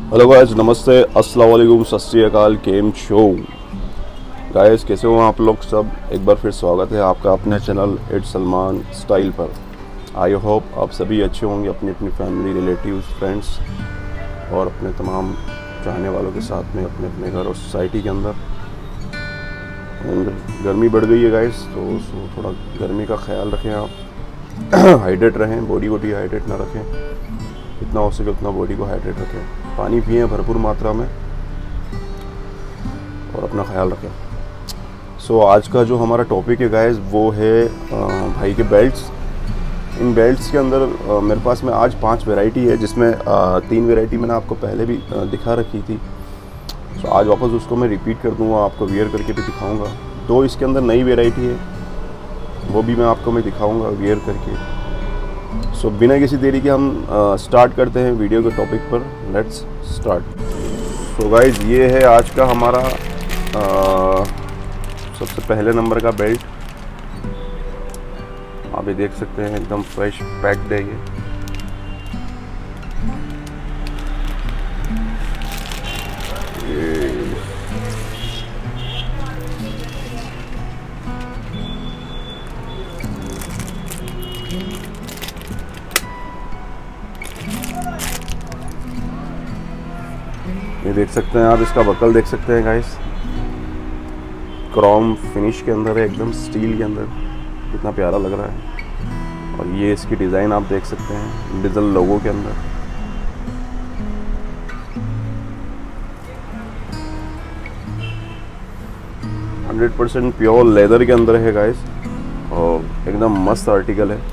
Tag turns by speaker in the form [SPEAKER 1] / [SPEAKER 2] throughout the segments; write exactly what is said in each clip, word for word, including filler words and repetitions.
[SPEAKER 1] Hello guys, नमस्ते, अस्सलाम वालेकुम, सत श्री अकाल, केम शो गाइस, कैसे हो आप लोग सब। एक बार फिर स्वागत है आपका अपने चैनल इट सलमान स्टाइल पर। आई होप आप सभी अच्छे होंगे अपनी अपनी फैमिली, रिलेटिव्स, फ्रेंड्स और अपने तमाम चाहने वालों के साथ में अपने अपने घर और सोसाइटी के अंदर। गर्मी बढ़ गई है गाइस, तो थोड़ा गर्मी का ख्याल रखें आप। हाइड्रेट रहें, बॉडी को डिहाइड्रेट ना रखें, जितना हो सके उतना बॉडी को हाइड्रेट रखें, पानी पिएं भरपूर मात्रा में और अपना ख्याल रखें। सो so, आज का जो हमारा टॉपिक है गाइस वो है आ, भाई के बेल्ट्स। इन बेल्ट्स के अंदर आ, मेरे पास में आज पांच वैरायटी है, जिसमें आ, तीन वैरायटी मैंने आपको पहले भी आ, दिखा रखी थी। सो so, आज वापस उसको मैं रिपीट कर दूंगा, आपको वियर करके भी दिखाऊंगा। दो इसके अंदर नई वैरायटी है, वो भी मैं आपको मैं दिखाऊंगा वियर करके। सो so, बिना किसी देरी के हम स्टार्ट करते हैं वीडियो के टॉपिक पर। Let's start. सो गाइज, ये है आज का हमारा आ, सबसे पहले नंबर का बेल्ट। आप ये देख सकते हैं, एकदम फ्रेश पैक्ड है ये। ये ये देख सकते हैं आप, इसका बकल देख सकते हैं गाइस, क्रोम फिनिश के अंदर है, एकदम स्टील के अंदर, कितना प्यारा लग रहा है। और ये इसकी डिज़ाइन आप देख सकते हैं डीजल लोगो के अंदर। हंड्रेड परसेंट प्योर लेदर के अंदर है गाइस, और एकदम मस्त आर्टिकल है।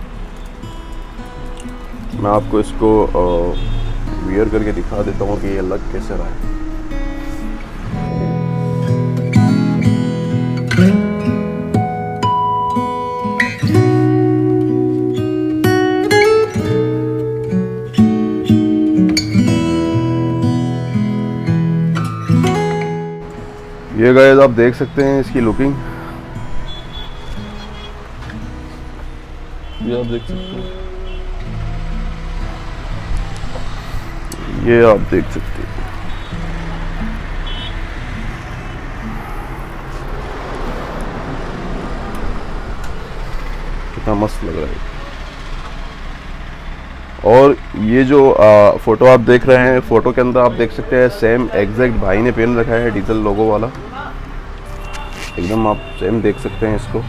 [SPEAKER 1] मैं आपको इसको वियर करके दिखा देता हूँ कि ये लग कैसे रहा है। ये गाइस आप देख सकते हैं इसकी लुकिंग, ये आप देख सकते हैं, ये आप देख सकते हैं। कितना मस्त लग रहा है। और ये जो आ, फोटो आप देख रहे हैं, फोटो के अंदर आप देख सकते हैं सेम एग्जैक्ट भाई ने पहन रखा है, डीजल लोगो वाला। एकदम आप सेम देख सकते हैं इसको।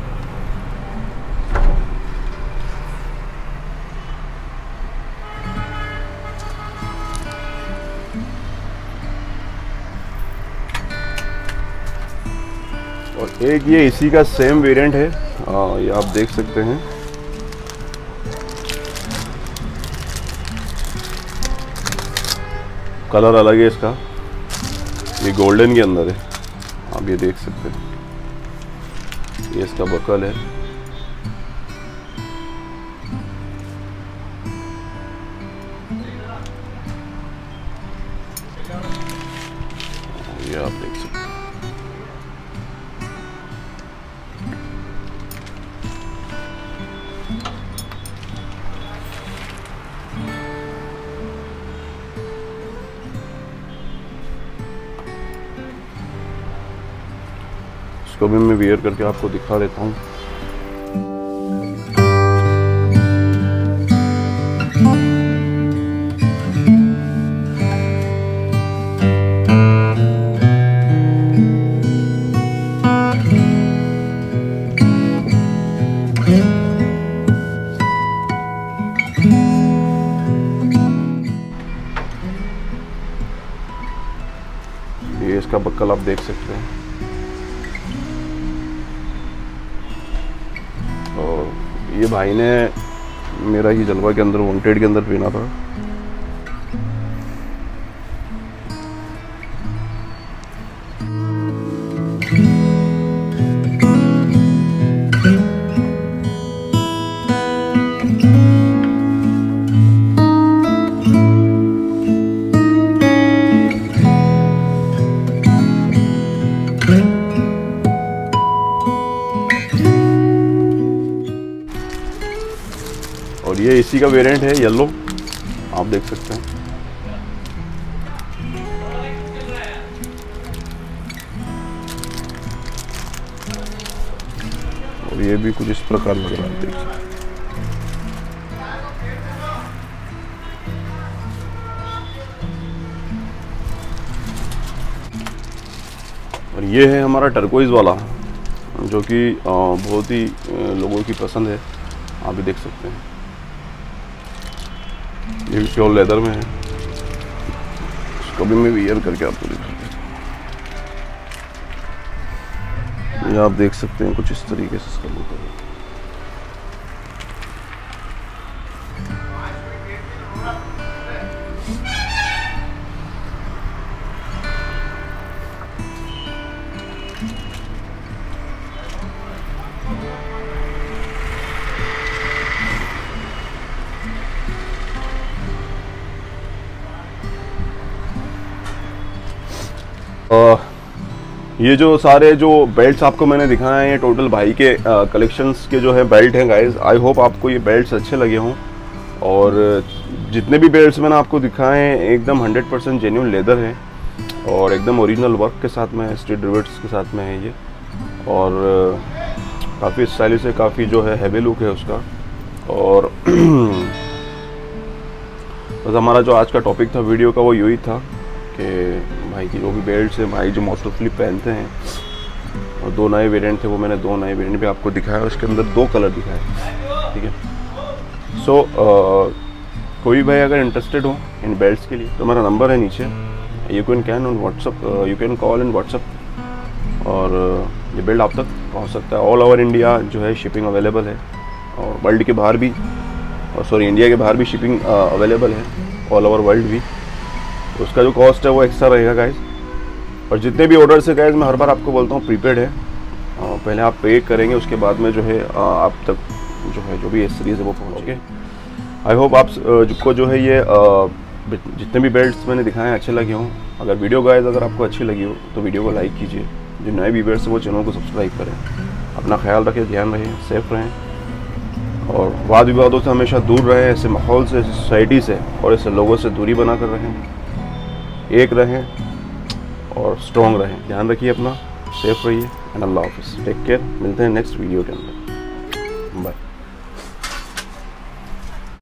[SPEAKER 1] और एक ये इसी का सेम वेरिएंट है, आ, ये आप देख सकते हैं। कलर अलग है इसका, ये गोल्डन के अंदर है, आप ये देख सकते हैं। ये इसका बकल है, ये आप देख सकते हैं। इसको भी मैं वियर करके आपको दिखा देता हूँ। ये इसका बक्कल आप देख सकते हैं, और ये भाई ने मेरा ही जलवा के अंदर वांटेड के अंदर पहना था। और ये इसी का वेरिएंट है येलो, आप देख सकते हैं। ये भी कुछ इस प्रकार लग रहा है, देखिए। और ये है हमारा टर्कोइज वाला, जो कि बहुत ही लोगों की पसंद है, आप भी देख सकते हैं। ये भी प्योर लेदर में है, इसको भी मैं वियर करके आपको दिखा देता हूँ। ये आप देख सकते हैं कुछ इस तरीके से इसका लुक है। Uh, ये जो सारे जो बेल्ट्स आपको मैंने दिखाए हैं, ये टोटल भाई के कलेक्शंस के जो है बेल्ट हैं गाइस। आई होप आपको ये बेल्ट्स अच्छे लगे हों। और जितने भी बेल्ट्स मैंने आपको दिखाए हैं एकदम हंड्रेड परसेंट जेन्युइन लेदर हैं और एकदम ओरिजिनल वर्क के साथ में है, स्ट्रीट रिवेट्स के साथ में है ये। और काफ़ी स्टाइलिश है, काफ़ी जो है हैवी लुक है उसका। और बस हमारा जो आज का टॉपिक था वीडियो का वो यही था कि भाई की जो भी बेल्ट्स हैं, भाई जो मोस्ट ऑफली पहनते हैं, और दो नए वेरिएंट थे वो मैंने दो नए वेरिएंट भी आपको दिखाया। उसके अंदर दो कलर दिखाए, ठीक है। सो so, uh, कोई भाई अगर इंटरेस्टेड हो इन बेल्ट्स के लिए तो मेरा नंबर है नीचे, you can can on WhatsApp, you can call in WhatsApp, और uh, ये बेल्ट आप तक पहुंच सकता है। ऑल ओवर इंडिया जो है शिपिंग अवेलेबल है, और वर्ल्ड के बाहर भी, और सॉरी इंडिया के बाहर भी शिपिंग अवेलेबल है, ऑल ओवर वर्ल्ड भी। तो उसका जो कॉस्ट है वो एक्स्ट्रा रहेगा गाइज। और जितने भी ऑर्डर्स है गाइज, मैं हर बार आपको बोलता हूँ प्रीपेड है, पहले आप पे करेंगे, उसके बाद में जो है आप तक जो है जो भी एस सीरीज़ है वो पहुँच गए। आई होप आप जिसको जो है ये जितने भी बेल्ट्स मैंने दिखाए हैं अच्छे लगे हों। अगर वीडियो गाइज अगर आपको अच्छी लगी हो तो वीडियो को लाइक कीजिए, जो नए व्यूअर्स हैं वो चैनल को सब्सक्राइब करें। अपना ख्याल रखें, ध्यान रहें, सेफ रहें, और वाद विवादों से हमेशा दूर रहें, ऐसे माहौल से, सोसाइटी से और ऐसे लोगों से दूरी बना कर रहें, एक रहें और स्ट्रॉन्ग रहें। ध्यान रखिए अपना, सेफ रहिए, एंड अल्लाह हाफिज़, टेक केयर। मिलते हैं नेक्स्ट वीडियो के अंदर, बाय।